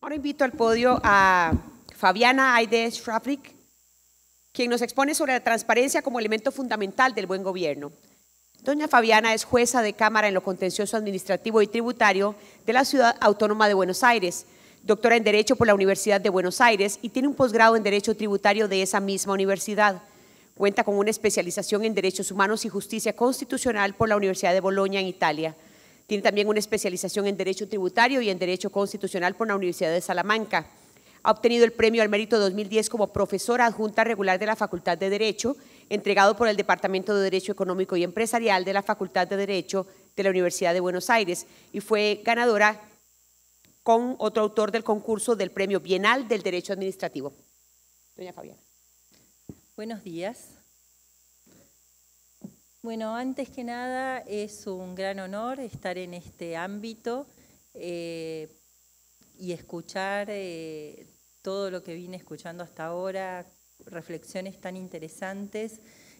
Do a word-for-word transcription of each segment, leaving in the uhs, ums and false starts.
Ahora invito al podio a Fabiana Aide Schraffrick, quien nos expone sobre la transparencia como elemento fundamental del buen gobierno. Doña Fabiana es jueza de Cámara en lo contencioso administrativo y tributario de la Ciudad Autónoma de Buenos Aires, doctora en Derecho por la Universidad de Buenos Aires y tiene un posgrado en Derecho Tributario de esa misma universidad. Cuenta con una especialización en Derechos Humanos y Justicia Constitucional por la Universidad de Bolonia en Italia. Tiene también una especialización en Derecho Tributario y en Derecho Constitucional por la Universidad de Salamanca. Ha obtenido el Premio al Mérito dos mil diez como profesora adjunta regular de la Facultad de Derecho, entregado por el Departamento de Derecho Económico y Empresarial de la Facultad de Derecho de la Universidad de Buenos Aires y fue ganadora con otro autor del concurso del Premio Bienal del Derecho Administrativo. Doña Fabiana. Buenos días. Bueno, antes que nada es un gran honor estar en este ámbito eh, y escuchar eh, todo lo que vine escuchando hasta ahora, reflexiones tan interesantes,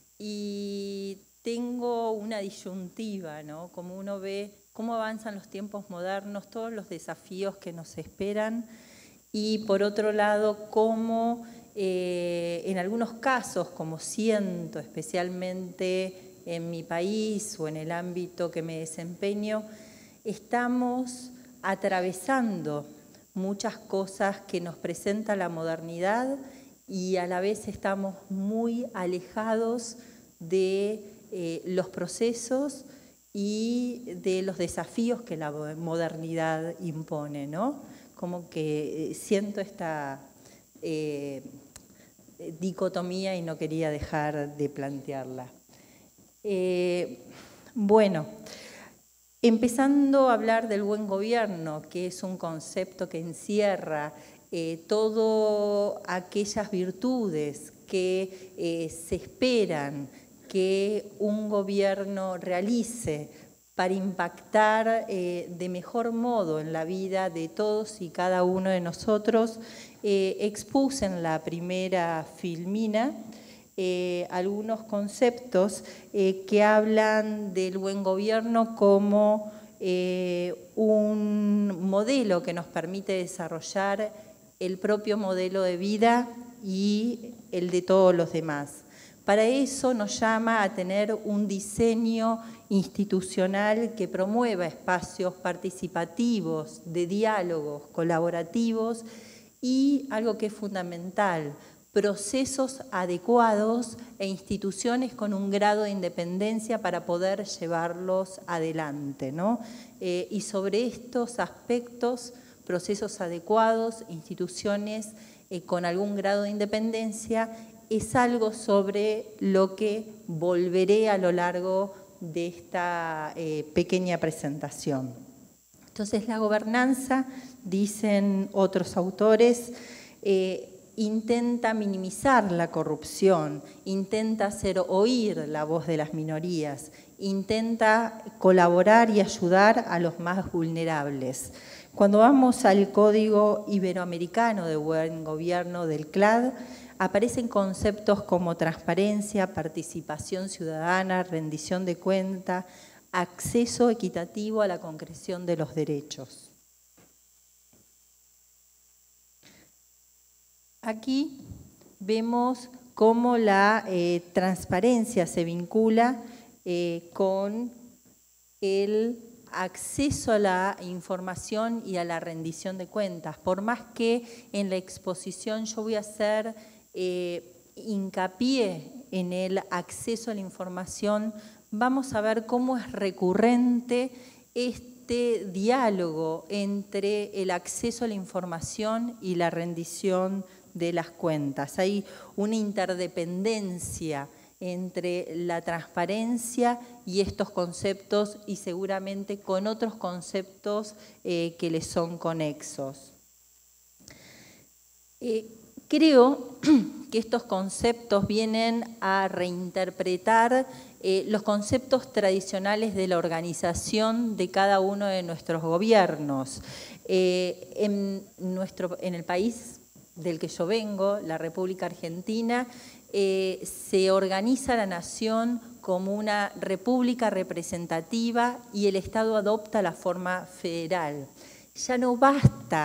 y tengo una disyuntiva, ¿no? Como uno ve cómo avanzan los tiempos modernos, todos los desafíos que nos esperan, y por otro lado, cómo eh, en algunos casos, como siento especialmente en mi país o en el ámbito que me desempeño, estamos atravesando muchas cosas que nos presenta la modernidad y a la vez estamos muy alejados de eh, los procesos y de los desafíos que la modernidad impone, ¿no? Como que siento esta eh, dicotomía y no quería dejar de plantearla. Eh, bueno, empezando a hablar del buen gobierno, que es un concepto que encierra eh, todas aquellas virtudes que eh, se esperan que un gobierno realice para impactar eh, de mejor modo en la vida de todos y cada uno de nosotros, eh, expuse en la primera filmina Eh, algunos conceptos eh, que hablan del buen gobierno como eh, un modelo que nos permite desarrollar el propio modelo de vida y el de todos los demás. Para eso nos llama a tener un diseño institucional que promueva espacios participativos, de diálogos colaborativos y algo que es fundamental, procesos adecuados e instituciones con un grado de independencia para poder llevarlos adelante, ¿no? Eh, y sobre estos aspectos, procesos adecuados, instituciones eh, con algún grado de independencia, es algo sobre lo que volveré a lo largo de esta eh, pequeña presentación. Entonces, la gobernanza, dicen otros autores, eh, intenta minimizar la corrupción, intenta hacer oír la voz de las minorías, intenta colaborar y ayudar a los más vulnerables. Cuando vamos al Código Iberoamericano de Buen Gobierno del C L A D, aparecen conceptos como transparencia, participación ciudadana, rendición de cuenta, acceso equitativo a la concreción de los derechos. Aquí vemos cómo la eh, transparencia se vincula eh, con el acceso a la información y a la rendición de cuentas. Por más que en la exposición yo voy a hacer eh, hincapié en el acceso a la información, vamos a ver cómo es recurrente este diálogo entre el acceso a la información y la rendición de las cuentas. Hay una interdependencia entre la transparencia y estos conceptos y seguramente con otros conceptos eh, que les son conexos. Eh, creo que estos conceptos vienen a reinterpretar eh, los conceptos tradicionales de la organización de cada uno de nuestros gobiernos. Eh, en, nuestro, en el país del que yo vengo, la República Argentina, eh, se organiza la nación como una república representativa y el Estado adopta la forma federal. Ya no basta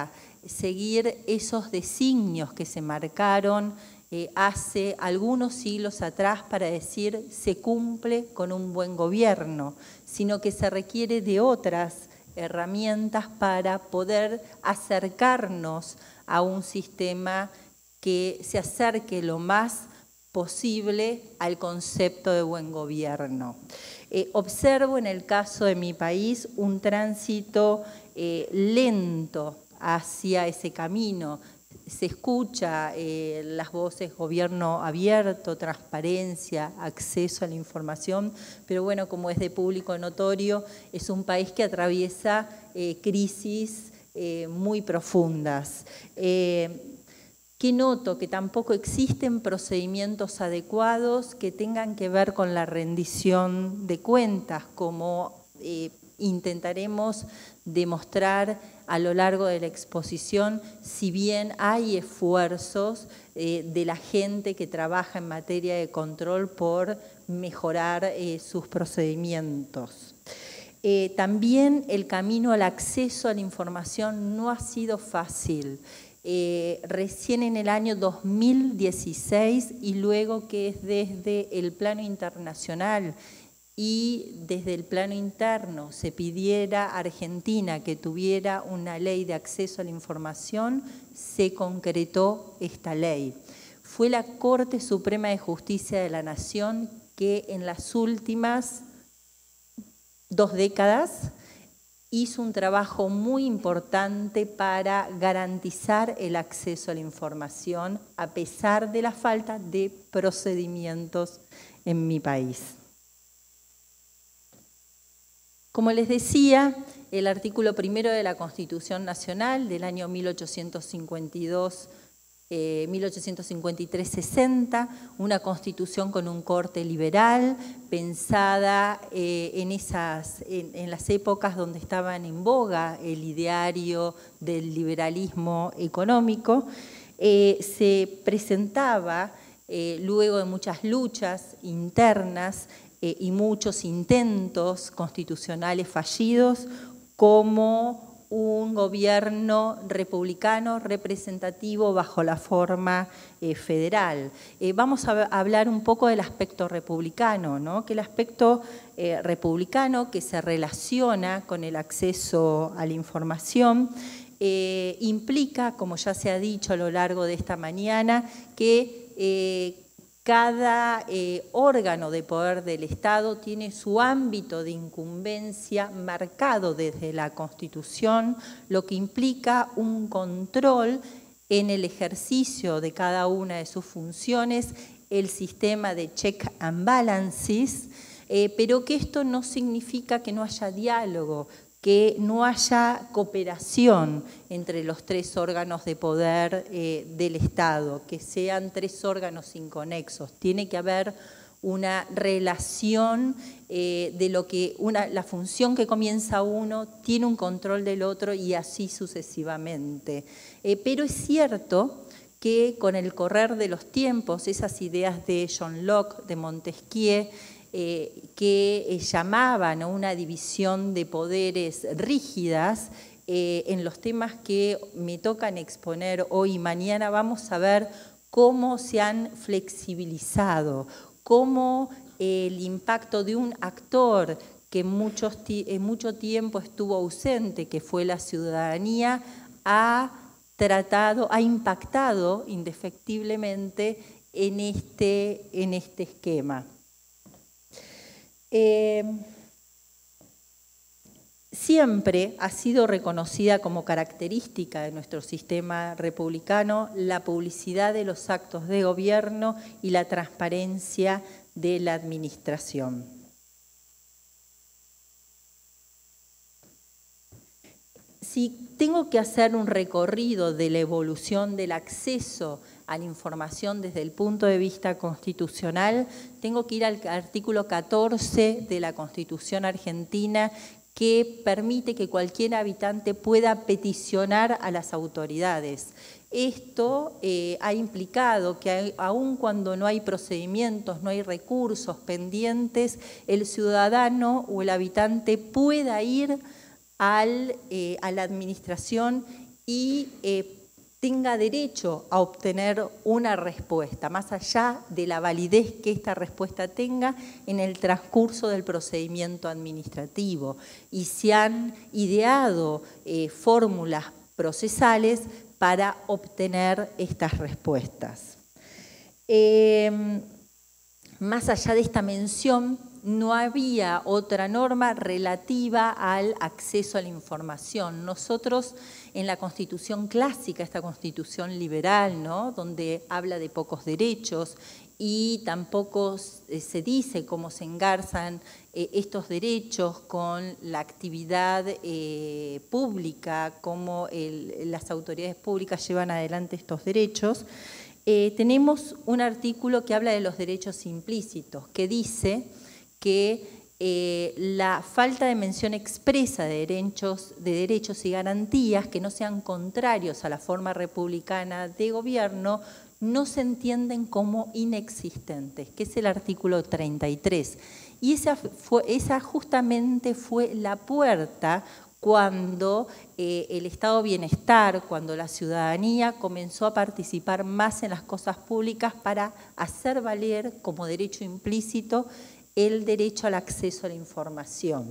seguir esos designios que se marcaron eh, hace algunos siglos atrás para decir se cumple con un buen gobierno, sino que se requiere de otras herramientas para poder acercarnos a un sistema que se acerque lo más posible al concepto de buen gobierno. Eh, observo en el caso de mi país un tránsito eh, lento hacia ese camino. Se escucha eh, las voces gobierno abierto, transparencia, acceso a la información, pero bueno, como es de público notorio, es un país que atraviesa eh, crisis eh, muy profundas. Eh, ¿Qué noto? Que tampoco existen procedimientos adecuados que tengan que ver con la rendición de cuentas, como eh, intentaremos demostrar a lo largo de la exposición, si bien hay esfuerzos eh, de la gente que trabaja en materia de control por mejorar eh, sus procedimientos. Eh, también el camino al acceso a la información no ha sido fácil. Eh, recién en el año dos mil dieciséis y luego que es desde el plano internacional y desde el plano interno se pidiera a Argentina que tuviera una ley de acceso a la información, se concretó esta ley. Fue la Corte Suprema de Justicia de la Nación que en las últimas dos décadas hizo un trabajo muy importante para garantizar el acceso a la información a pesar de la falta de procedimientos en mi país. Como les decía, el artículo primero de la Constitución Nacional del año mil ochocientos cincuenta y dos, eh, mil ochocientos cincuenta y tres sesenta, una constitución con un corte liberal, pensada eh, en, esas, en, en las épocas donde estaban en boga el ideario del liberalismo económico, eh, se presentaba eh, luego de muchas luchas internas eh, y muchos intentos constitucionales fallidos como un gobierno republicano representativo bajo la forma eh, federal. Eh, vamos a, a hablar un poco del aspecto republicano, ¿no? Que el aspecto eh, republicano que se relaciona con el acceso a la información eh, implica, como ya se ha dicho a lo largo de esta mañana, que eh, cada eh, órgano de poder del Estado tiene su ámbito de incumbencia marcado desde la Constitución, lo que implica un control en el ejercicio de cada una de sus funciones, el sistema de check and balances, eh, pero que esto no significa que no haya diálogo, que no haya cooperación entre los tres órganos de poder eh, del Estado, que sean tres órganos inconexos. Tiene que haber una relación eh, de lo que una, la función que comienza uno tiene un control del otro y así sucesivamente. Eh, pero es cierto que con el correr de los tiempos, esas ideas de John Locke, de Montesquieu, Eh, que eh, llamaban a una división de poderes rígidas, eh, en los temas que me tocan exponer hoy y mañana vamos a ver cómo se han flexibilizado, cómo eh, el impacto de un actor que muchos, eh, mucho tiempo estuvo ausente, que fue la ciudadanía, ha tratado, ha impactado indefectiblemente en este, en este esquema. Eh, siempre ha sido reconocida como característica de nuestro sistema republicano la publicidad de los actos de gobierno y la transparencia de la administración. Si tengo que hacer un recorrido de la evolución del acceso a la información desde el punto de vista constitucional, tengo que ir al artículo catorce de la Constitución Argentina, que permite que cualquier habitante pueda peticionar a las autoridades. Esto eh, ha implicado que hay, aun cuando no hay procedimientos, no hay recursos pendientes, el ciudadano o el habitante pueda ir al, eh, a la administración y eh, tenga derecho a obtener una respuesta, más allá de la validez que esta respuesta tenga en el transcurso del procedimiento administrativo. Y se han ideado eh, fórmulas procesales para obtener estas respuestas. Eh, más allá de esta mención, no había otra norma relativa al acceso a la información. Nosotros en la Constitución clásica, esta Constitución liberal, ¿no?, donde habla de pocos derechos y tampoco se dice cómo se engarzan eh, estos derechos con la actividad eh, pública, cómo el, las autoridades públicas llevan adelante estos derechos, eh, tenemos un artículo que habla de los derechos implícitos, que dice que eh, la falta de mención expresa de derechos, de derechos y garantías que no sean contrarios a la forma republicana de gobierno no se entienden como inexistentes, que es el artículo treinta y tres. Y esa, fue, esa justamente fue la puerta cuando eh, el estado de bienestar, cuando la ciudadanía comenzó a participar más en las cosas públicas para hacer valer como derecho implícito el derecho al acceso a la información.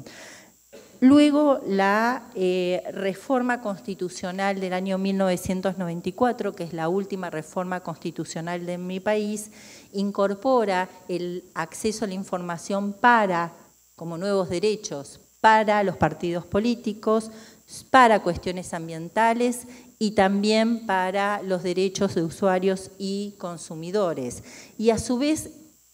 Luego, la eh, reforma constitucional del año mil novecientos noventa y cuatro, que es la última reforma constitucional de mi país, incorpora el acceso a la información para, como nuevos derechos, para los partidos políticos, para cuestiones ambientales y también para los derechos de usuarios y consumidores. Y a su vez,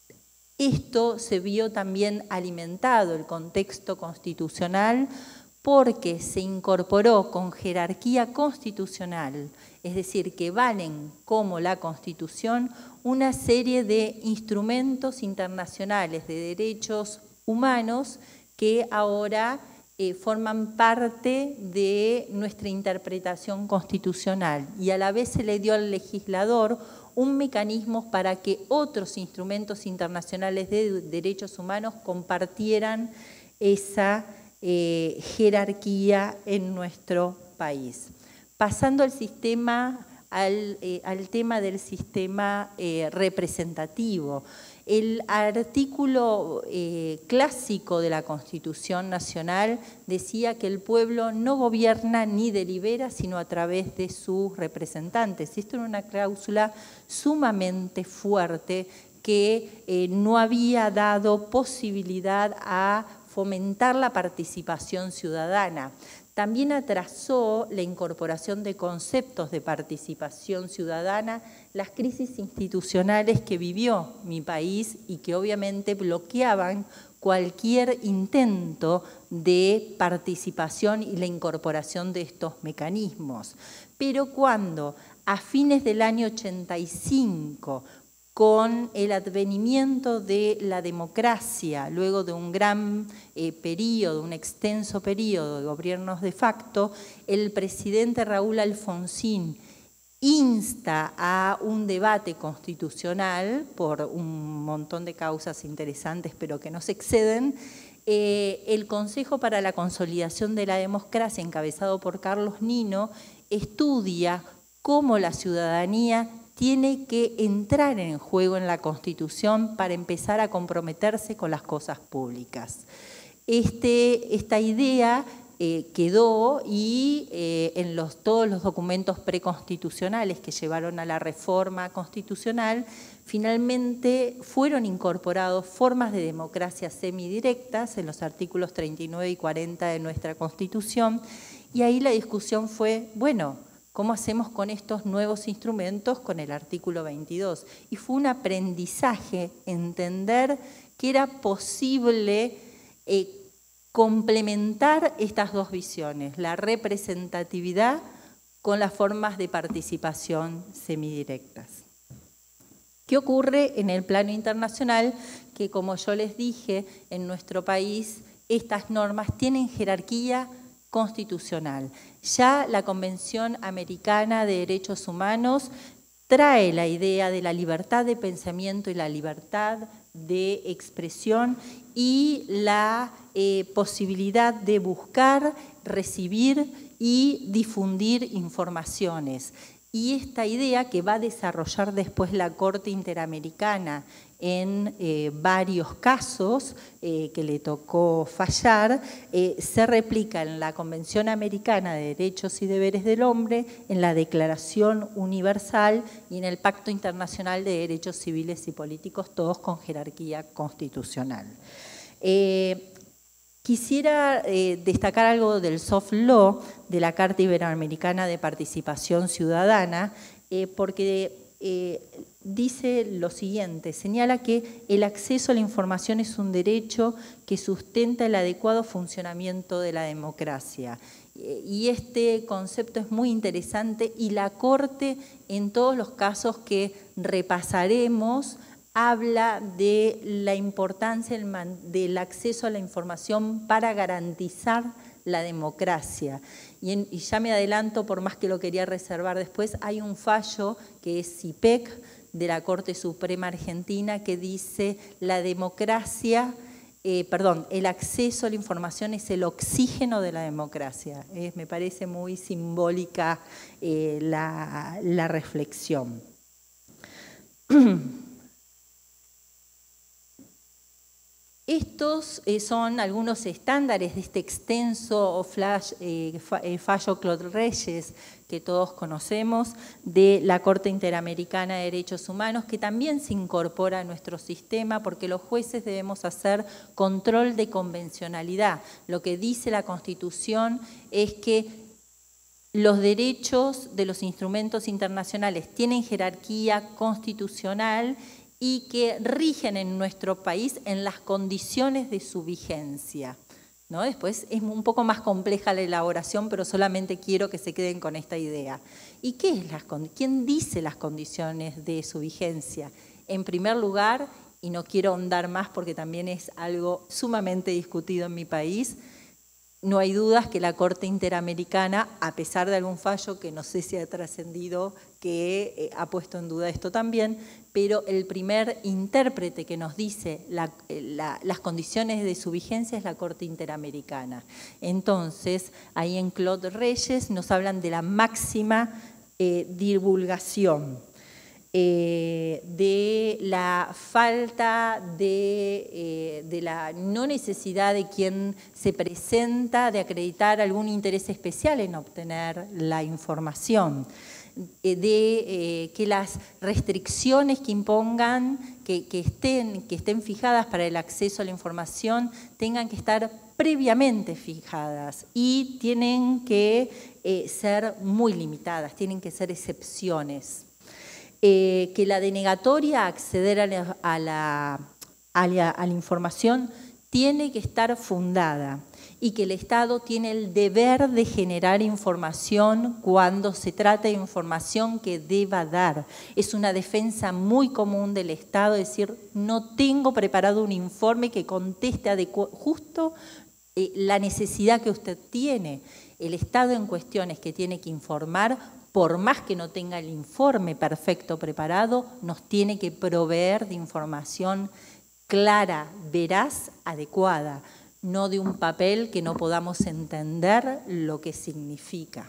esto se vio también alimentado, el contexto constitucional, porque se incorporó con jerarquía constitucional, es decir, que valen como la Constitución una serie de instrumentos internacionales de derechos humanos que ahora eh, forman parte de nuestra interpretación constitucional, y a la vez se le dio al legislador un mecanismo para que otros instrumentos internacionales de derechos humanos compartieran esa eh, jerarquía en nuestro país. Pasando al sistema, al, eh, al tema del sistema eh, representativo. El artículo eh, clásico de la Constitución Nacional decía que el pueblo no gobierna ni delibera, sino a través de sus representantes. Esto era una cláusula sumamente fuerte que eh, no había dado posibilidad a fomentar la participación ciudadana. También atrasó la incorporación de conceptos de participación ciudadana, las crisis institucionales que vivió mi país y que obviamente bloqueaban cualquier intento de participación y la incorporación de estos mecanismos. Pero cuando a fines del año ochenta y cinco, con el advenimiento de la democracia, luego de un gran eh, periodo, un extenso periodo de gobiernos de facto, el presidente Raúl Alfonsín insta a un debate constitucional por un montón de causas interesantes, pero que no se exceden. Eh, el Consejo para la Consolidación de la Democracia, encabezado por Carlos Nino, estudia cómo la ciudadanía tiene que entrar en juego en la Constitución para empezar a comprometerse con las cosas públicas. Este, esta idea eh, quedó y eh, en los, todos los documentos preconstitucionales que llevaron a la reforma constitucional, finalmente fueron incorporados formas de democracia semidirectas en los artículos treinta y nueve y cuarenta de nuestra Constitución, y ahí la discusión fue, bueno, ¿cómo hacemos con estos nuevos instrumentos con el artículo veintidós? Y fue un aprendizaje entender que era posible eh, complementar estas dos visiones, la representatividad con las formas de participación semidirectas. ¿Qué ocurre en el plano internacional? Que, como yo les dije, en nuestro país estas normas tienen jerarquía constitucional. Ya la Convención Americana de Derechos Humanos trae la idea de la libertad de pensamiento y la libertad de expresión y la eh, posibilidad de buscar, recibir y difundir informaciones. Y esta idea que va a desarrollar después la Corte Interamericana en eh, varios casos eh, que le tocó fallar, eh, se replica en la Convención Americana de Derechos y Deberes del Hombre, en la Declaración Universal y en el Pacto Internacional de Derechos Civiles y Políticos, todos con jerarquía constitucional. Eh, Quisiera eh, destacar algo del soft law, de la Carta Iberoamericana de Participación Ciudadana, eh, porque eh, dice lo siguiente, señala que el acceso a la información es un derecho que sustenta el adecuado funcionamiento de la democracia. Y este concepto es muy interesante y la Corte, en todos los casos que repasaremos, habla de la importancia del acceso a la información para garantizar la democracia. Y, en, y ya me adelanto, por más que lo quería reservar después, hay un fallo que es C I P E C de la Corte Suprema Argentina que dice la democracia, eh, perdón, el acceso a la información es el oxígeno de la democracia. Eh, me parece muy simbólica eh, la, la reflexión. Estos eh, son algunos estándares de este extenso flash, eh, fa, eh, fallo Claude Reyes que todos conocemos, de la Corte Interamericana de Derechos Humanos, que también se incorpora a nuestro sistema porque los jueces debemos hacer control de convencionalidad. Lo que dice la Constitución es que los derechos de los instrumentos internacionales tienen jerarquía constitucional y que rigen en nuestro país en las condiciones de su vigencia, ¿no? Después es un poco más compleja la elaboración, pero solamente quiero que se queden con esta idea. ¿Y qué es las, quién dice las condiciones de su vigencia? En primer lugar, y no quiero ahondar más porque también es algo sumamente discutido en mi país, no hay dudas que la Corte Interamericana, a pesar de algún fallo que no sé si ha trascendido, que eh, ha puesto en duda esto también, pero el primer intérprete que nos dice la, la, las condiciones de su vigencia es la Corte Interamericana. Entonces, ahí en Claude Reyes nos hablan de la máxima eh, divulgación, eh, de la falta de, eh, de la no necesidad de quien se presenta de acreditar algún interés especial en obtener la información, de eh, que las restricciones que impongan, que, que, estén, que estén fijadas para el acceso a la información, tengan que estar previamente fijadas y tienen que eh, ser muy limitadas, tienen que ser excepciones. Eh, que la denegatoria a acceder a la, a, la, a, la, a la información tiene que estar fundada y que el Estado tiene el deber de generar información cuando se trata de información que deba dar. Es una defensa muy común del Estado, decir, no tengo preparado un informe que conteste justo eh, la necesidad que usted tiene. El Estado en cuestiones que tiene que informar, por más que no tenga el informe perfecto preparado, nos tiene que proveer de información clara, veraz, adecuada, no de un papel que no podamos entender lo que significa.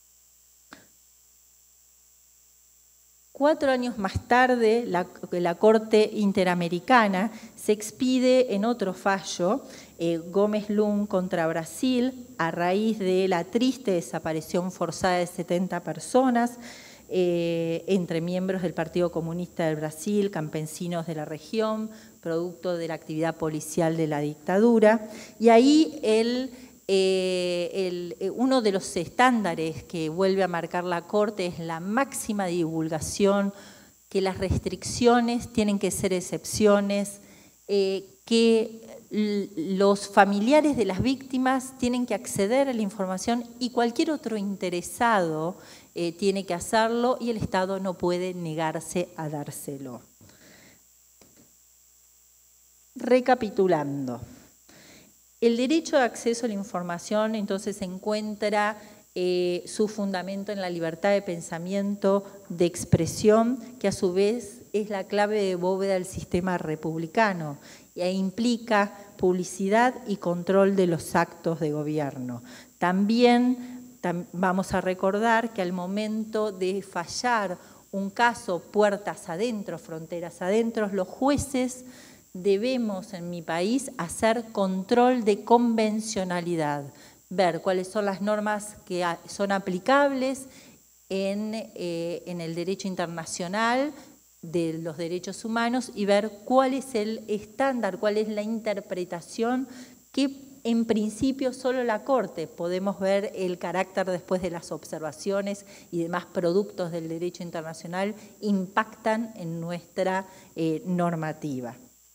Cuatro años más tarde, la, la Corte Interamericana se expide en otro fallo, eh, Gómez Lum contra Brasil, a raíz de la triste desaparición forzada de setenta personas, eh, entre miembros del Partido Comunista del Brasil, campesinos de la región, producto de la actividad policial de la dictadura. Y ahí el, eh, el, uno de los estándares que vuelve a marcar la Corte es la máxima divulgación, que las restricciones tienen que ser excepciones, eh, que los familiares de las víctimas tienen que acceder a la información y cualquier otro interesado eh, tiene que hacerlo y el Estado no puede negarse a dárselo. Recapitulando, el derecho de acceso a la información entonces encuentra eh, su fundamento en la libertad de pensamiento, de expresión, que a su vez es la clave de bóveda del sistema republicano e implica publicidad y control de los actos de gobierno. También vamos a recordar que al momento de fallar un caso puertas adentro, fronteras adentro, los jueces debemos en mi país hacer control de convencionalidad, ver cuáles son las normas que son aplicables en, eh, en el derecho internacional de los derechos humanos y ver cuál es el estándar, cuál es la interpretación que en principio solo la Corte. Podemos ver el carácter después de las observaciones y demás productos del derecho internacional impactan en nuestra eh, normativa.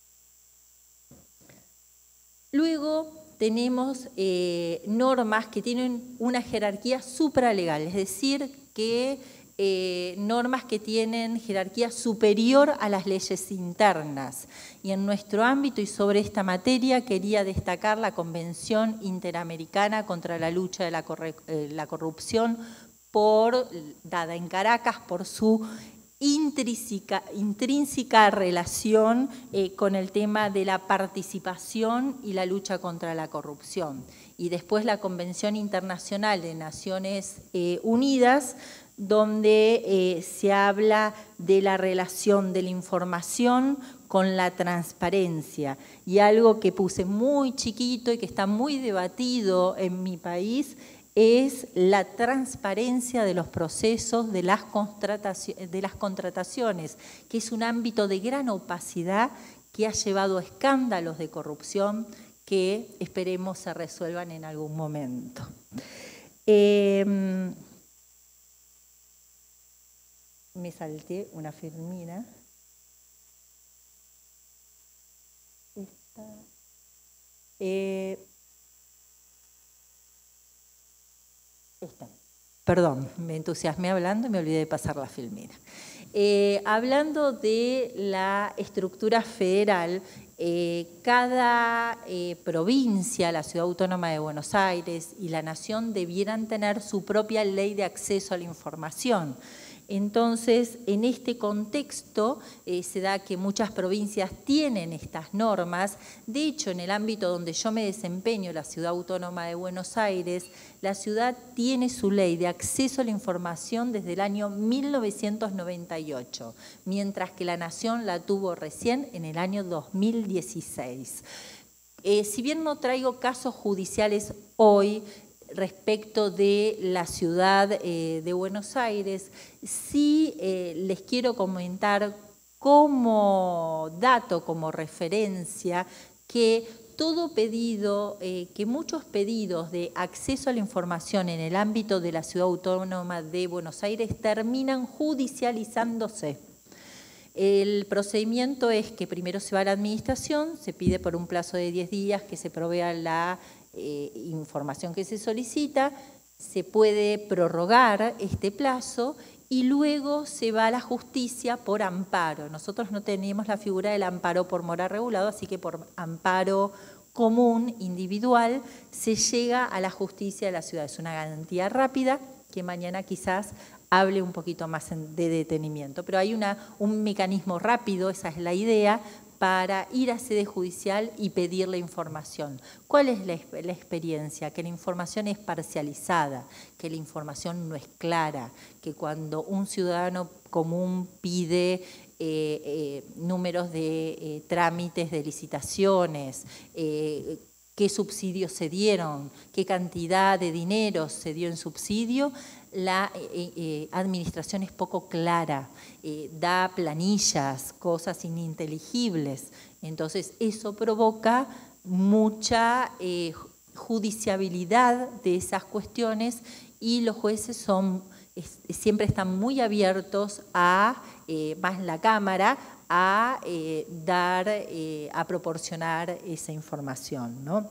Luego tenemos eh, normas que tienen una jerarquía supralegal, es decir, que eh, normas que tienen jerarquía superior a las leyes internas. Y en nuestro ámbito y sobre esta materia quería destacar la Convención Interamericana contra la lucha de la, eh, la corrupción, por, dada en Caracas por su Intrínseca, intrínseca relación eh, con el tema de la participación y la lucha contra la corrupción. Y después la Convención Internacional de Naciones eh, Unidas, donde eh, se habla de la relación de la información con la transparencia. Y algo que puse muy chiquito y que está muy debatido en mi país es la transparencia de los procesos de las, de las contrataciones, que es un ámbito de gran opacidad que ha llevado a escándalos de corrupción que esperemos se resuelvan en algún momento. Eh, me salté una firmina. Esta. Eh, Esta. Perdón, me entusiasmé hablando y me olvidé de pasar la filmina. Eh, hablando de la estructura federal, eh, cada eh, provincia, la Ciudad Autónoma de Buenos Aires y la Nación debieran tener su propia ley de acceso a la información. Entonces, en este contexto eh, se da que muchas provincias tienen estas normas. De hecho, en el ámbito donde yo me desempeño, la Ciudad Autónoma de Buenos Aires, la ciudad tiene su ley de acceso a la información desde el año mil novecientos noventa y ocho, mientras que la Nación la tuvo recién en el año dos mil dieciséis. Eh, si bien no traigo casos judiciales hoy, respecto de la ciudad eh, de Buenos Aires, sí eh, les quiero comentar como dato, como referencia, que todo pedido, eh, que muchos pedidos de acceso a la información en el ámbito de la Ciudad Autónoma de Buenos Aires terminan judicializándose. El procedimiento es que primero se va a la administración, se pide por un plazo de diez días que se provea la Eh, información que se solicita, se puede prorrogar este plazo y luego se va a la justicia por amparo. Nosotros no tenemos la figura del amparo por mora regulado, así que por amparo común, individual, se llega a la justicia de la ciudad. Es una garantía rápida que mañana quizás hable un poquito más de detenimiento, pero hay una, un mecanismo rápido, esa es la idea, para ir a sede judicial y pedir la información. ¿Cuál es la, la experiencia? Que la información es parcializada, que la información no es clara, que cuando un ciudadano común pide eh, eh, números de eh, trámites de licitaciones, eh, qué subsidios se dieron, qué cantidad de dinero se dio en subsidio, la eh, eh, administración es poco clara, eh, da planillas, cosas ininteligibles. Entonces, eso provoca mucha eh, judiciabilidad de esas cuestiones y los jueces son, es, siempre están muy abiertos a, eh, más la Cámara, a eh, dar, eh, a proporcionar esa información, ¿no?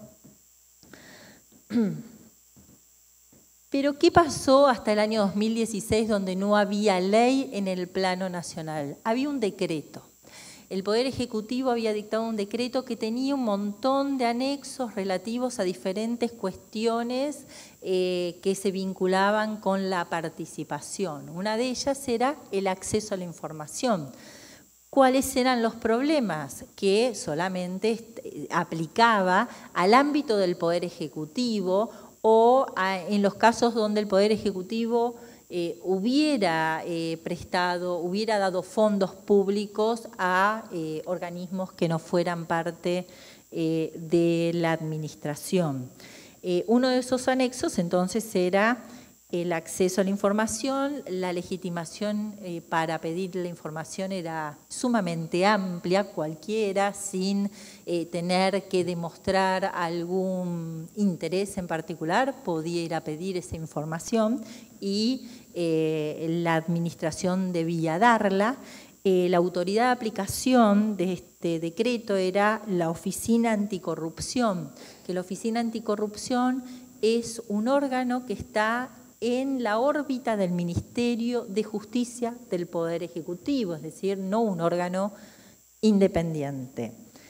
Pero ¿qué pasó hasta el año dos mil dieciséis donde no había ley en el plano nacional? Había un decreto. El Poder Ejecutivo había dictado un decreto que tenía un montón de anexos relativos a diferentes cuestiones eh, que se vinculaban con la participación. Una de ellas era el acceso a la información. ¿Cuáles eran los problemas? Que solamente aplicaba al ámbito del Poder Ejecutivo o a, en los casos donde el Poder Ejecutivo eh, hubiera eh, prestado, hubiera dado fondos públicos a eh, organismos que no fueran parte eh, de la administración. Eh, uno de esos anexos entonces era el acceso a la información. La legitimación eh, para pedir la información era sumamente amplia, cualquiera, sin eh, tener que demostrar algún interés en particular, podía ir a pedir esa información y eh, la administración debía darla. Eh, la autoridad de aplicación de este decreto era la Oficina Anticorrupción, que la Oficina Anticorrupción es un órgano que está en la órbita del Ministerio de Justicia del Poder Ejecutivo, es decir, no un órgano independiente.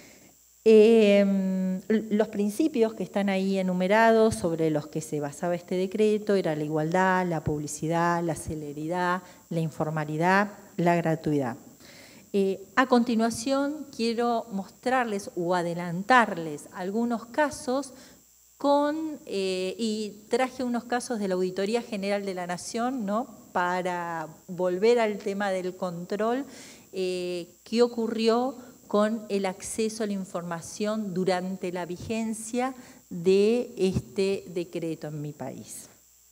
Eh, los principios que están ahí enumerados sobre los que se basaba este decreto era la igualdad, la publicidad, la celeridad, la informalidad, la gratuidad. Eh, a continuación quiero mostrarles o adelantarles algunos casos con, eh, y traje unos casos de la Auditoría General de la Nación, ¿no?, para volver al tema del control, eh, qué ocurrió con el acceso a la información durante la vigencia de este decreto en mi país.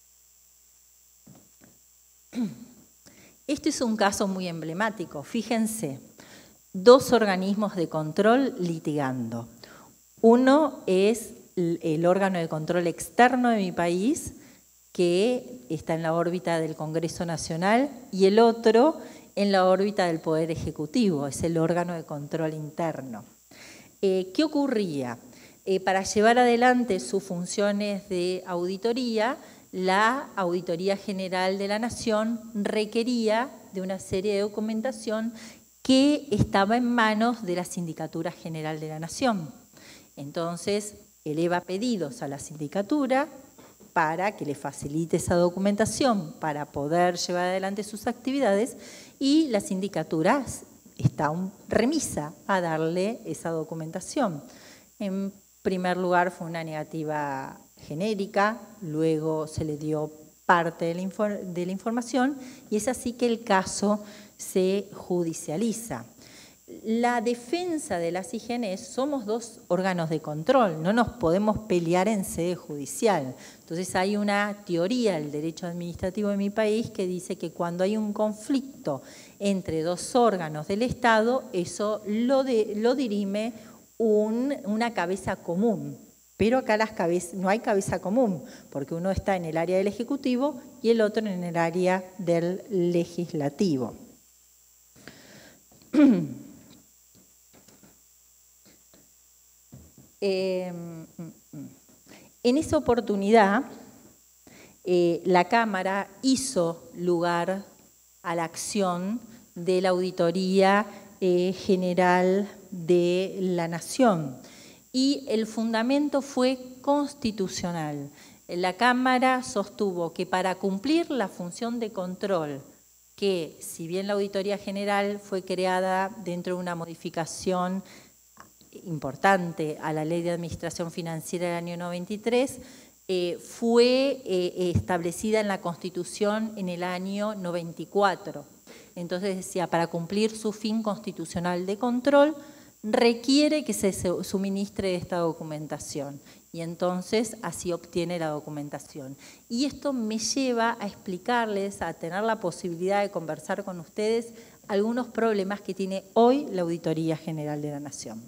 Este es un caso muy emblemático. Fíjense, dos organismos de control litigando. Uno es el órgano de control externo de mi país, que está en la órbita del Congreso Nacional, y el otro en la órbita del Poder Ejecutivo, es el órgano de control interno. Eh, ¿Qué ocurría? Eh, para llevar adelante sus funciones de auditoría, la Auditoría General de la Nación requería de una serie de documentación que estaba en manos de la Sindicatura General de la Nación. Entonces, eleva pedidos a la sindicatura para que le facilite esa documentación para poder llevar adelante sus actividades, y la sindicatura está remisa a darle esa documentación. En primer lugar fue una negativa genérica, luego se le dio parte de la, de la información y es así que el caso se judicializa. La defensa de las I G N somos dos órganos de control, no nos podemos pelear en sede judicial. Entonces hay una teoría del derecho administrativo de mi país que dice que cuando hay un conflicto entre dos órganos del Estado, eso lo, de, lo dirime un, una cabeza común. Pero acá las cabezas, no hay cabeza común, porque uno está en el área del Ejecutivo y el otro en el área del Legislativo. Eh, en esa oportunidad, eh, la Cámara hizo lugar a la acción de la Auditoría eh, General de la Nación y el fundamento fue constitucional. La Cámara sostuvo que para cumplir la función de control, que si bien la Auditoría General fue creada dentro de una modificación importante a la Ley de Administración Financiera del año noventa y tres, eh, fue eh, establecida en la Constitución en el año noventa y cuatro. Entonces decía, para cumplir su fin constitucional de control, requiere que se suministre esta documentación. Y entonces así obtiene la documentación. Y esto me lleva a explicarles, a tener la posibilidad de conversar con ustedes algunos problemas que tiene hoy la Auditoría General de la Nación.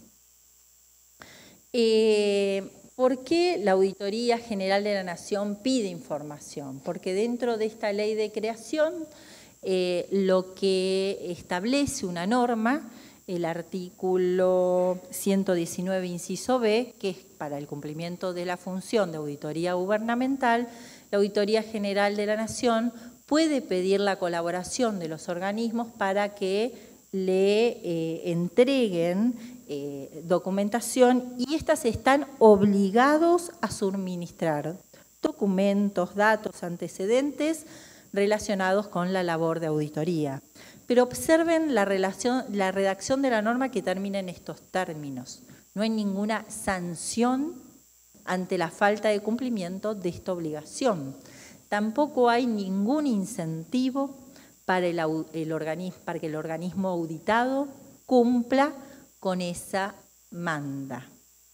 Eh, ¿Por qué la Auditoría General de la Nación pide información? Porque dentro de esta ley de creación, eh, lo que establece una norma, el artículo ciento diecinueve, inciso B, que es para el cumplimiento de la función de auditoría gubernamental, la Auditoría General de la Nación puede pedir la colaboración de los organismos para que le eh, entreguen eh, documentación y éstas están obligados a suministrar documentos, datos, antecedentes relacionados con la labor de auditoría. Pero observen la, relación, la redacción de la norma que termina en estos términos. No hay ninguna sanción ante la falta de cumplimiento de esta obligación. Tampoco hay ningún incentivo para, el, el organismo, para que el organismo auditado cumpla con esa manda.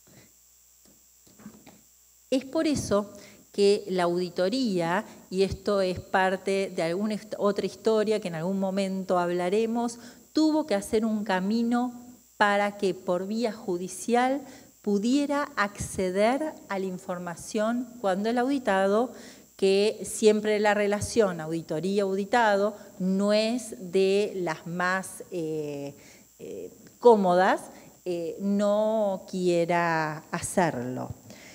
Es por eso que la auditoría, y esto es parte de alguna otra historia que en algún momento hablaremos, tuvo que hacer un camino para que por vía judicial pudiera acceder a la información cuando el auditado, que siempre la relación auditoría-auditado no es de las más eh, eh, cómodas, eh, no quiera hacerlo.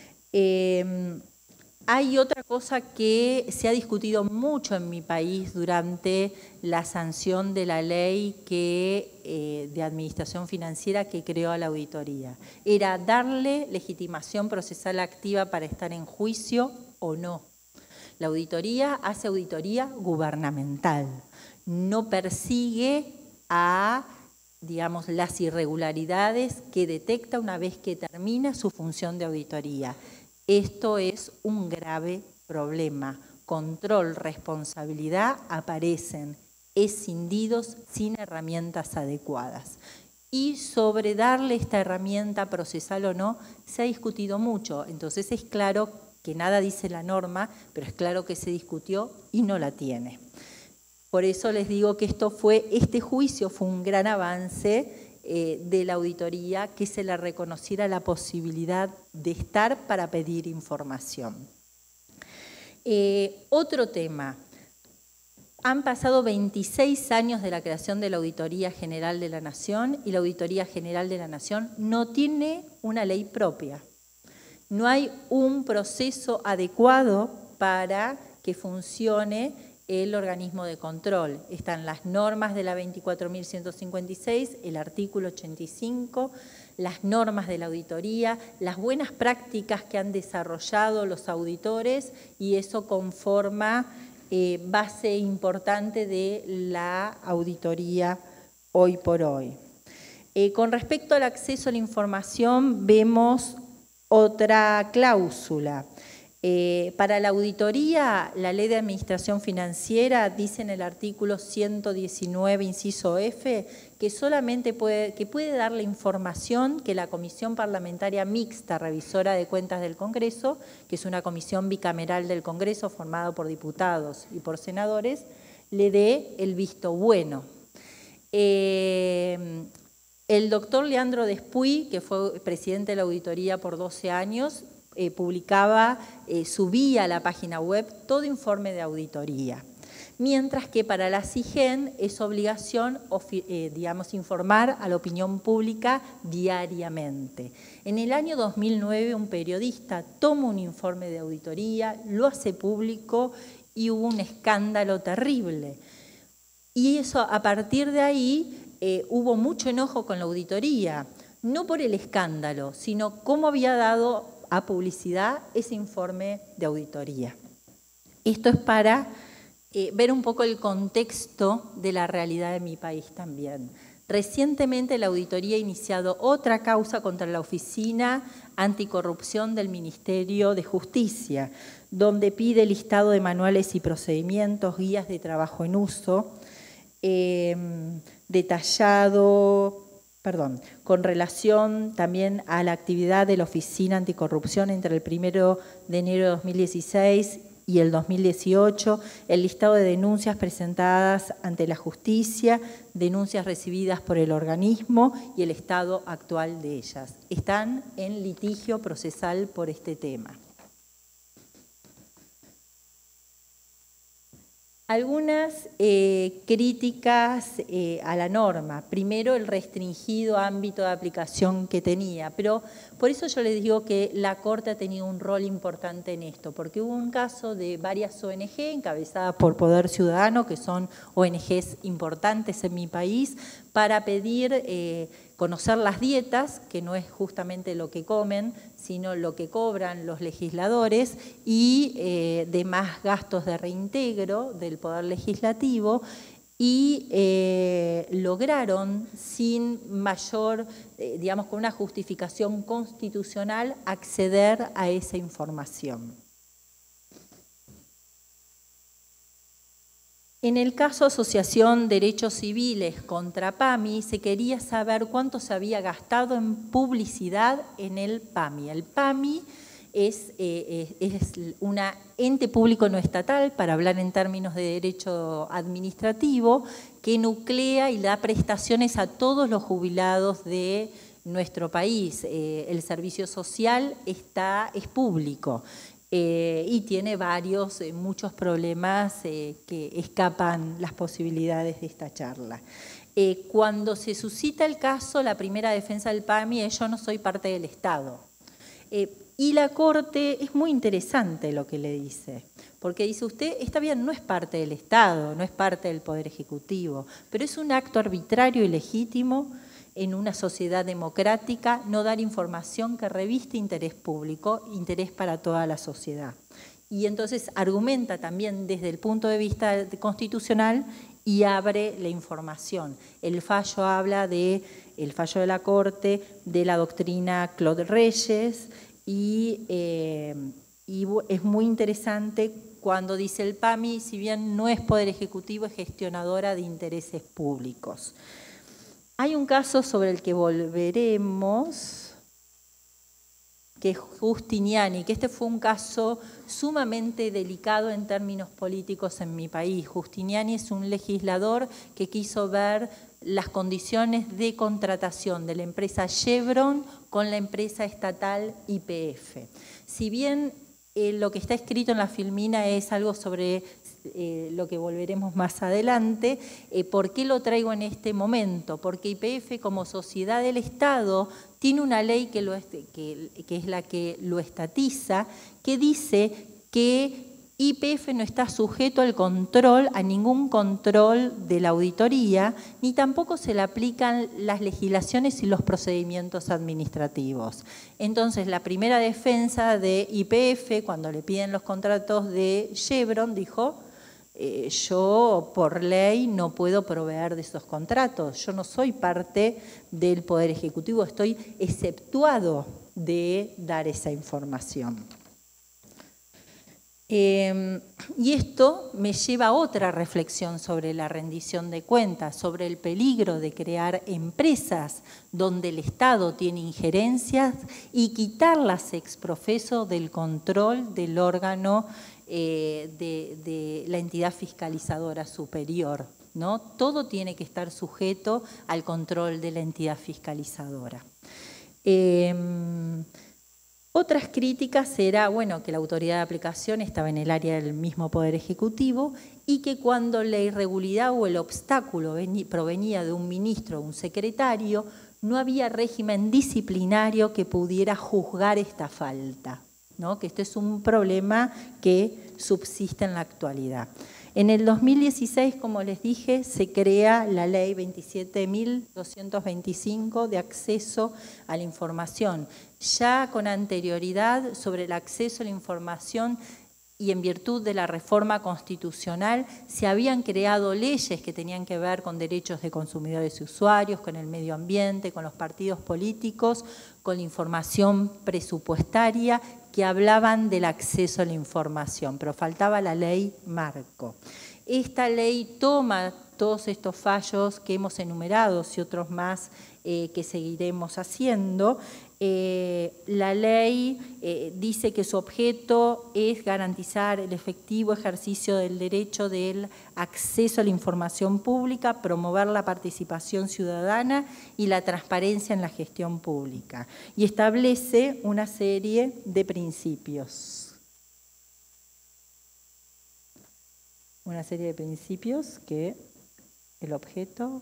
Eh, Hay otra cosa que se ha discutido mucho en mi país durante la sanción de la ley que, eh, de administración financiera que creó a la auditoría. Era darle legitimación procesal activa para estar en juicio o no. La auditoría hace auditoría gubernamental, no persigue a, digamos, las irregularidades que detecta una vez que termina su función de auditoría. Esto es un grave problema. Control, responsabilidad aparecen escindidos sin herramientas adecuadas. Y sobre darle esta herramienta procesal o no, se ha discutido mucho. Entonces es claro que nada dice la norma, pero es claro que se discutió y no la tiene. Por eso les digo que esto fue, este juicio fue un gran avance Eh, de la auditoría, que se le reconociera la posibilidad de estar para pedir información. Eh, otro tema. Han pasado veintiséis años de la creación de la Auditoría General de la Nación y la Auditoría General de la Nación no tiene una ley propia. No hay un proceso adecuado para que funcione el organismo de control. Están las normas de la veinticuatro mil ciento cincuenta y seis, el artículo ochenta y cinco, las normas de la auditoría, las buenas prácticas que han desarrollado los auditores, y eso conforma eh, base importante de la auditoría hoy por hoy. Eh, con respecto al acceso a la información, vemos otra cláusula. Eh, para la auditoría, la Ley de Administración Financiera dice en el artículo ciento diecinueve, inciso F, que solamente puede, que puede dar la información que la Comisión Parlamentaria Mixta Revisora de Cuentas del Congreso, que es una comisión bicameral del Congreso formada por diputados y por senadores, le dé el visto bueno. Eh, el doctor Leandro Despuy, que fue presidente de la auditoría por doce años, Eh, publicaba, eh, subía a la página web todo informe de auditoría. Mientras que para la SIGEN es obligación, eh, digamos, informar a la opinión pública diariamente. En el año dos mil nueve, un periodista toma un informe de auditoría, lo hace público y hubo un escándalo terrible. Y eso, a partir de ahí, eh, hubo mucho enojo con la auditoría, no por el escándalo, sino cómo había dado a publicidad ese informe de auditoría. Esto es para eh, ver un poco el contexto de la realidad de mi país también. Recientemente la auditoría ha iniciado otra causa contra la Oficina Anticorrupción del Ministerio de Justicia, donde pide listado de manuales y procedimientos, guías de trabajo en uso, eh, detallado, perdón, con relación también a la actividad de la Oficina Anticorrupción entre el primero de enero de dos mil dieciséis y el dos mil dieciocho, el listado de denuncias presentadas ante la justicia, denuncias recibidas por el organismo y el estado actual de ellas. Están en litigio procesal por este tema. Algunas eh, críticas eh, a la norma. Primero, el restringido ámbito de aplicación que tenía, pero por eso yo les digo que la Corte ha tenido un rol importante en esto, porque hubo un caso de varias O N G encabezadas por Poder Ciudadano, que son O N Ges importantes en mi país, para pedir eh, conocer las dietas, que no es justamente lo que comen, sino lo que cobran los legisladores, y eh, demás gastos de reintegro del Poder Legislativo, y eh, lograron, sin mayor, eh, digamos, con una justificación constitucional, acceder a esa información. En el caso Asociación Derechos Civiles contra PAMI, se quería saber cuánto se había gastado en publicidad en el PAMI. El PAMI es, eh, es un ente público no estatal, para hablar en términos de derecho administrativo, que nuclea y da prestaciones a todos los jubilados de nuestro país. Eh, el servicio social está, es público. Eh, y tiene varios, eh, muchos problemas eh, que escapan las posibilidades de esta charla. Eh, cuando se suscita el caso, la primera defensa del PAMI es: yo no soy parte del Estado. Eh, y la Corte, es muy interesante lo que le dice, porque dice: usted, está bien, no es parte del Estado, no es parte del Poder Ejecutivo, pero es un acto arbitrario y legítimo en una sociedad democrática no dar información que reviste interés público, interés para toda la sociedad. Y entonces argumenta también desde el punto de vista constitucional y abre la información. El fallo habla de, el fallo de la Corte, de la doctrina Claude Reyes, y, eh, y es muy interesante cuando dice: el PAMI, si bien no es poder ejecutivo, es gestionadora de intereses públicos. Hay un caso sobre el que volveremos, que es Giustiniani, que este fue un caso sumamente delicado en términos políticos en mi país. Giustiniani es un legislador que quiso ver las condiciones de contratación de la empresa Chevron con la empresa estatal Y P F. Si bien eh, lo que está escrito en la filmina es algo sobre Eh, lo que volveremos más adelante. Eh, ¿Por qué lo traigo en este momento? Porque Y P F, como sociedad del Estado, tiene una ley que, lo, que, que es la que lo estatiza, que dice que Y P F no está sujeto al control, a ningún control de la auditoría, ni tampoco se le aplican las legislaciones y los procedimientos administrativos. Entonces, la primera defensa de Y P F, cuando le piden los contratos de Chevron, dijo: Eh, yo por ley no puedo proveer de esos contratos, yo no soy parte del Poder Ejecutivo, estoy exceptuado de dar esa información. Eh, y esto me lleva a otra reflexión sobre la rendición de cuentas, sobre el peligro de crear empresas donde el Estado tiene injerencias y quitarlas ex profeso del control del órgano Eh, de, de la entidad fiscalizadora superior, ¿no? Todo tiene que estar sujeto al control de la entidad fiscalizadora. Eh, otras críticas era, bueno, que la autoridad de aplicación estaba en el área del mismo Poder Ejecutivo y que cuando la irregularidad o el obstáculo provenía de un ministro o un secretario, no había régimen disciplinario que pudiera juzgar esta falta, ¿no? Que este es un problema que subsiste en la actualidad. En el dos mil dieciséis, como les dije, se crea la ley veintisiete mil doscientos veinticinco de acceso a la información. Ya con anterioridad sobre el acceso a la información y en virtud de la reforma constitucional se habían creado leyes que tenían que ver con derechos de consumidores y usuarios, con el medio ambiente, con los partidos políticos, con la información presupuestaria, que hablaban del acceso a la información, pero faltaba la ley marco. Esta ley toma todos estos fallos que hemos enumerado y otros más eh, que seguiremos haciendo. Eh, la ley eh, dice que su objeto es garantizar el efectivo ejercicio del derecho del acceso a la información pública, promover la participación ciudadana y la transparencia en la gestión pública. Y establece una serie de principios. Una serie de principios que el objeto...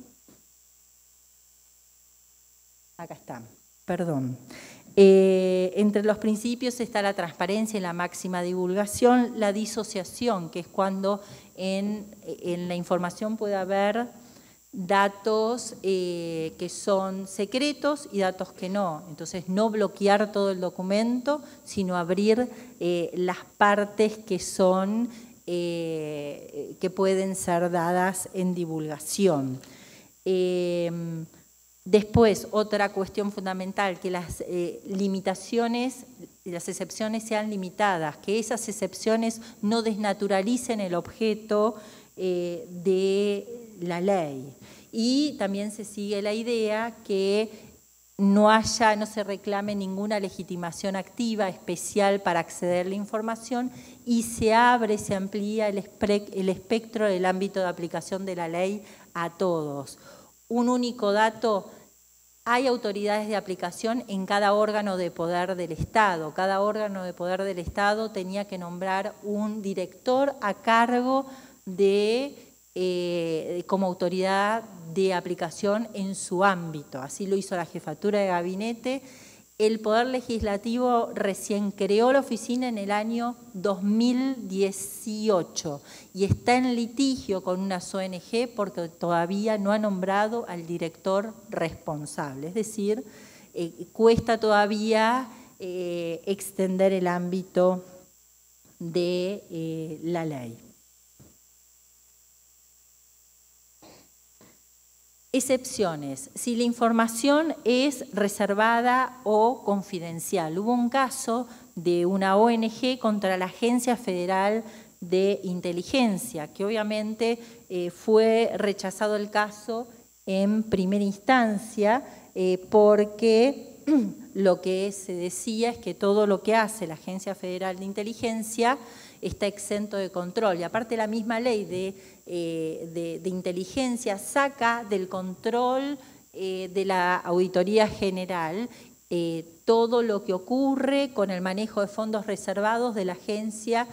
Acá está. Perdón. Eh, entre los principios está la transparencia y la máxima divulgación, la disociación, que es cuando en, en la información puede haber datos eh, que son secretos y datos que no. Entonces, no bloquear todo el documento, sino abrir eh, las partes que son eh, que pueden ser dadas en divulgación. Eh, después, otra cuestión fundamental, que las eh, limitaciones, las excepciones sean limitadas, que esas excepciones no desnaturalicen el objeto eh, de la ley. Y también se sigue la idea que no haya, no se reclame ninguna legitimación activa especial para acceder a la información y se abre, se amplía el, el espectro del ámbito de aplicación de la ley a todos. Un único dato, hay autoridades de aplicación en cada órgano de poder del Estado. Cada órgano de poder del Estado tenía que nombrar un director a cargo de, eh, como autoridad de aplicación en su ámbito. Así lo hizo la Jefatura de Gabinete. El Poder Legislativo recién creó la oficina en el año dos mil dieciocho y está en litigio con unas O N G porque todavía no ha nombrado al director responsable. Es decir, eh, cuesta todavía eh, extender el ámbito de eh, la ley. Excepciones, si la información es reservada o confidencial. Hubo un caso de una O N G contra la Agencia Federal de Inteligencia, que obviamente eh, fue rechazado el caso en primera instancia eh, porque lo que se decía es que todo lo que hace la Agencia Federal de Inteligencia está exento de control. Y aparte la misma ley de, eh, de, de inteligencia saca del control eh, de la Auditoría General eh, todo lo que ocurre con el manejo de fondos reservados de la Agencia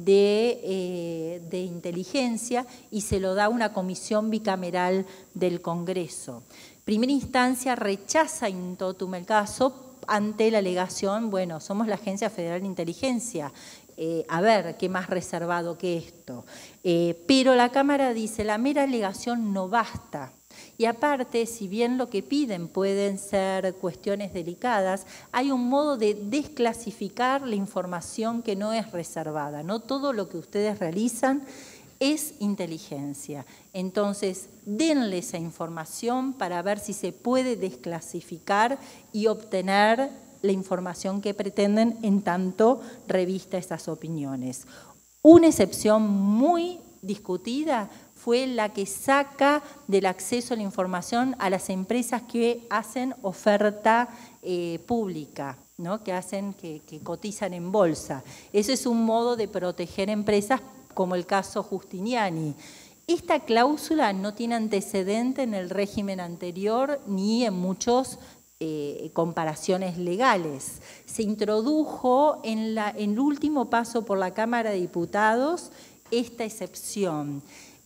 de, eh, de Inteligencia y se lo da una comisión bicameral del Congreso. Primera instancia rechaza in totum el caso ante la alegación, bueno, somos la Agencia Federal de Inteligencia, eh, a ver, ¿qué más reservado que esto? Eh, pero la Cámara dice, la mera alegación no basta. Y aparte, si bien lo que piden pueden ser cuestiones delicadas, hay un modo de desclasificar la información que no es reservada. No todo lo que ustedes realizan es inteligencia. Entonces, denle esa información para ver si se puede desclasificar y obtener la información que pretenden en tanto revista esas opiniones. Una excepción muy discutida fue la que saca del acceso a la información a las empresas que hacen oferta eh, pública, ¿no? que, hacen, que, que cotizan en bolsa. Ese es un modo de proteger empresas como el caso Justiniani. Esta cláusula no tiene antecedente en el régimen anterior ni en muchas eh, comparaciones legales. Se introdujo en, la, en el último paso por la Cámara de Diputados esta excepción.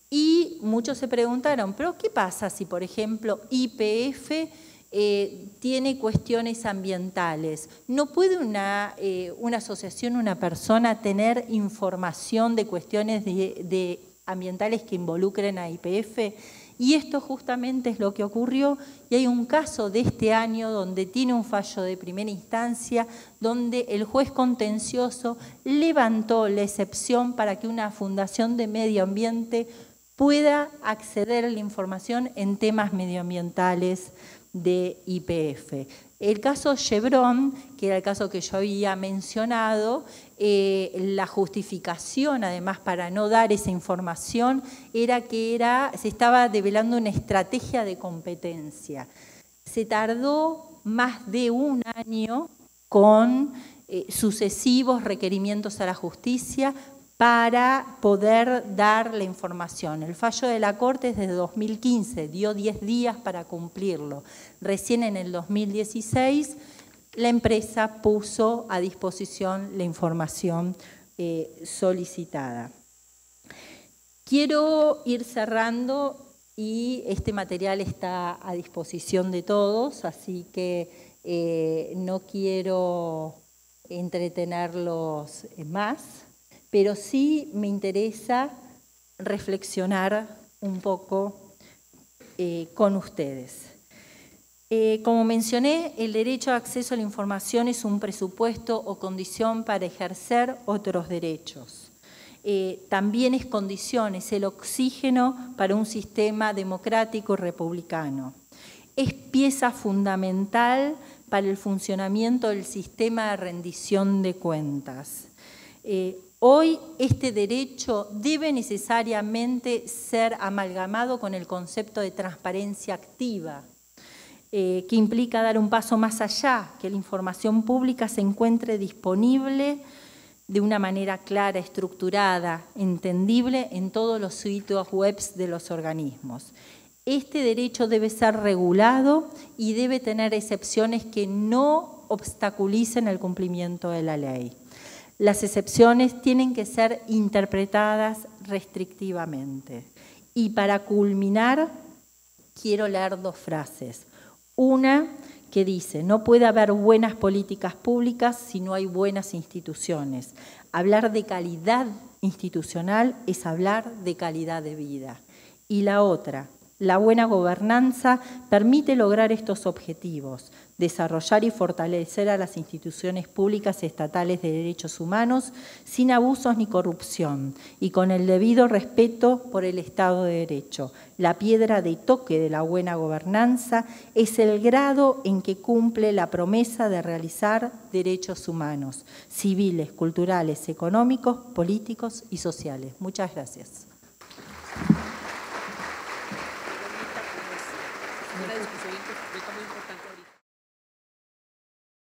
Y muchos se preguntaron, ¿pero qué pasa si, por ejemplo, Y P F eh, tiene cuestiones ambientales? ¿No puede una, eh, una asociación, una persona tener información de cuestiones de, de ambientales que involucren a Y P F? Y esto justamente es lo que ocurrió y hay un caso de este año donde tiene un fallo de primera instancia donde el juez contencioso levantó la excepción para que una fundación de medio ambiente pueda acceder a la información en temas medioambientales de Y P F. El caso Chevron, que era el caso que yo había mencionado, eh, la justificación, además, para no dar esa información, era que era, se estaba develando una estrategia de competencia. Se tardó más de un año con eh, sucesivos requerimientos a la justicia para poder dar la información. El fallo de la Corte es desde dos mil quince, dio diez días para cumplirlo. Recién en el dos mil dieciséis la empresa puso a disposición la información eh, solicitada. Quiero ir cerrando y este material está a disposición de todos, así que eh, no quiero entretenerlos más. Pero sí me interesa reflexionar un poco eh, con ustedes. Eh, como mencioné, el derecho a acceso a la información es un presupuesto o condición para ejercer otros derechos. eh, también es condición, es el oxígeno para un sistema democrático y republicano. Es pieza fundamental para el funcionamiento del sistema de rendición de cuentas. Eh, hoy este derecho debe necesariamente ser amalgamado con el concepto de transparencia activa, eh, que implica dar un paso más allá, que la información pública se encuentre disponible de una manera clara, estructurada, entendible en todos los sitios web de los organismos. Este derecho debe ser regulado y debe tener excepciones que no obstaculicen el cumplimiento de la ley. Las excepciones tienen que ser interpretadas restrictivamente. Y para culminar, quiero leer dos frases. Una que dice, no puede haber buenas políticas públicas si no hay buenas instituciones. Hablar de calidad institucional es hablar de calidad de vida. Y la otra, la buena gobernanza permite lograr estos objetivos, desarrollar y fortalecer a las instituciones públicas estatales de derechos humanos sin abusos ni corrupción y con el debido respeto por el Estado de Derecho. La piedra de toque de la buena gobernanza es el grado en que cumple la promesa de realizar derechos humanos, civiles, culturales, económicos, políticos y sociales. Muchas gracias.